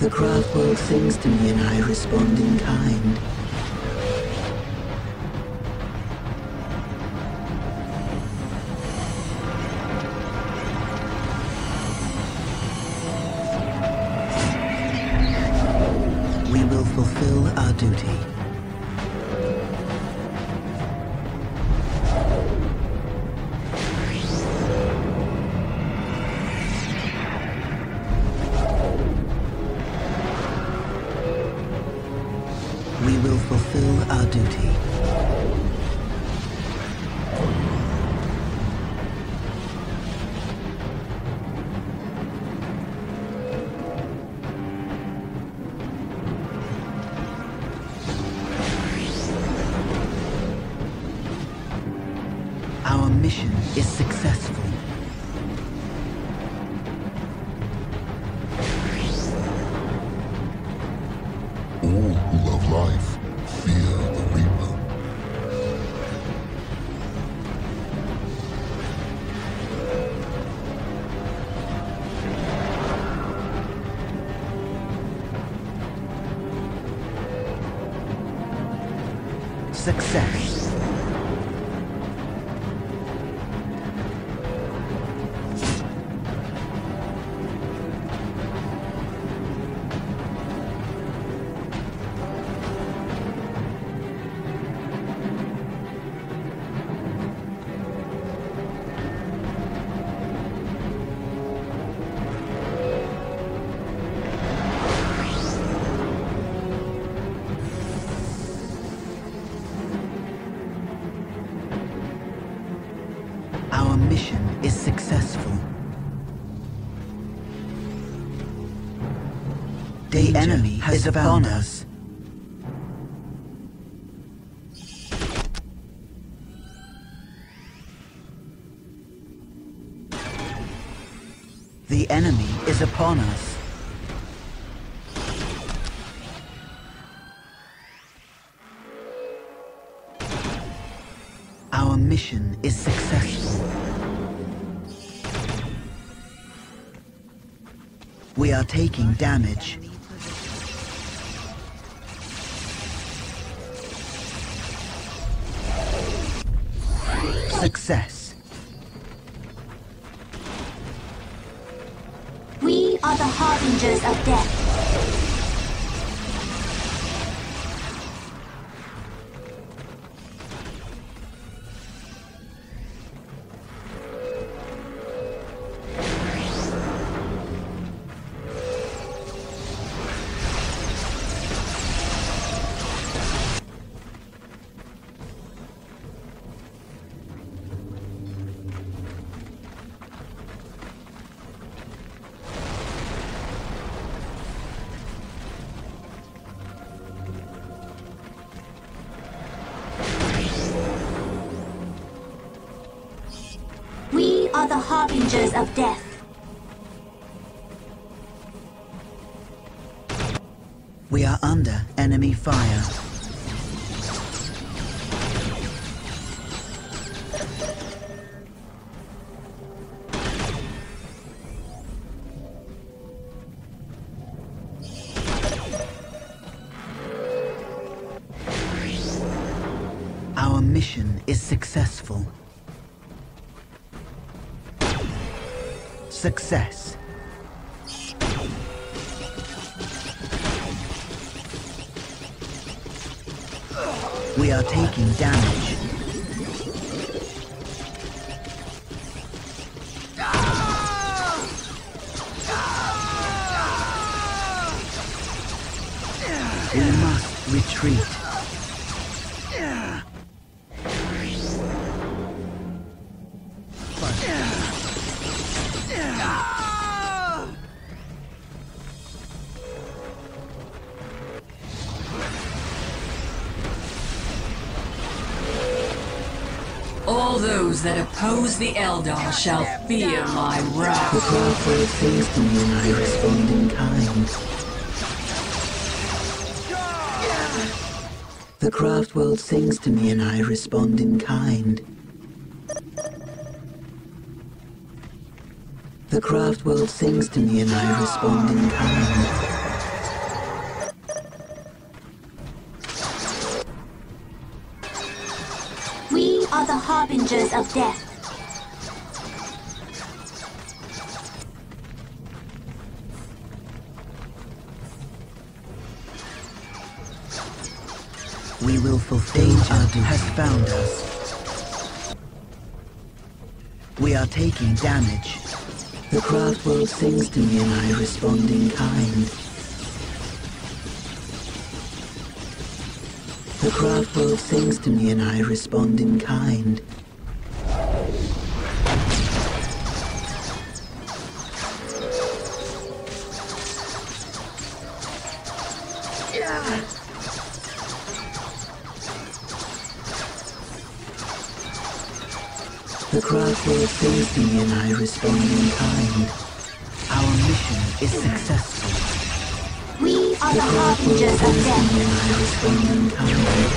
The craft world sings to me and I respond in kind. We will fulfill our duty. We will fulfill our duty. Our mission is successful. All who love life fear the Reaper. Success. Our mission is successful. The enemy is upon us. The enemy is upon us. Our mission is successful. We are taking damage. Success. We are the harbingers of death. We are the harbingers of death. We are under enemy fire. Our mission is successful. Success. We are taking damage. We must retreat. All those that oppose the Eldar shall fear my The wrath. craft world sings to me and I respond in kind. The craft world sings to me and I respond in kind. The craft world sings to me and I respond in kind. are the harbingers of death. We will fulfill our duty. Has found us. We are taking damage. The craft world sings to me and I respond in kind. The craft world sings to me and I respond in kind. The craft world sings to me and I respond in kind. Our mission is successful. We are the harbingers of death. And I respond in kind.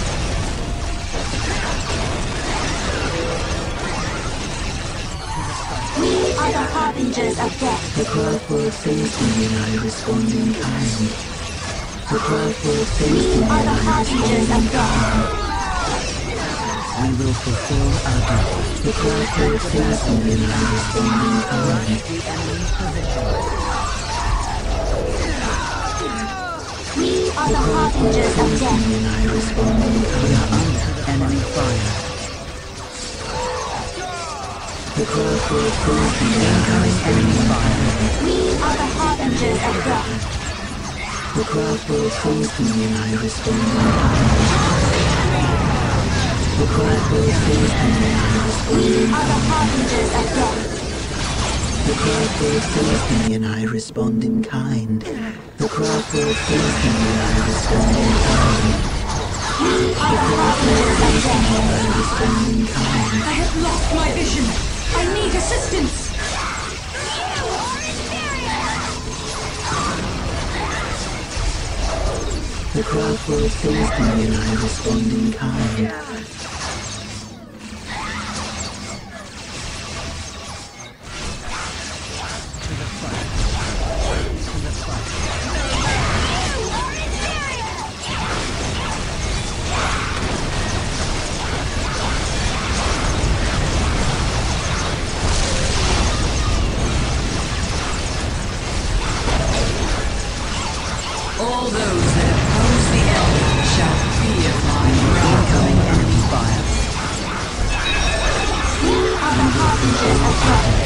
We are the harbingers of death. The craft world sings to me and I respond in kind. The craft world sings to We me are and the I harbingers respond in of death. kind. We will fulfill our duty. The craft world sings to me and I respond in kind. The enemy position. We are the harbingers of death. And I respond in kind. We are under enemy fire. The craft world sings to me and I respond in kind. We are the harbingers of death. The craft world sings to me and I respond in kind. The craft world sings to me and I respond We in are the kind. harbingers of death. The craft world sings to me and I respond in kind. The craft world sings to me and I respond in kind. We are the harbingers of death. I respond in kind. I have lost my vision. I need assistance. The craft world sings to me and I respond in kind. All those that oppose the Eldar shall fear my wrath. Incoming enemy fire. We are the harbingers of death.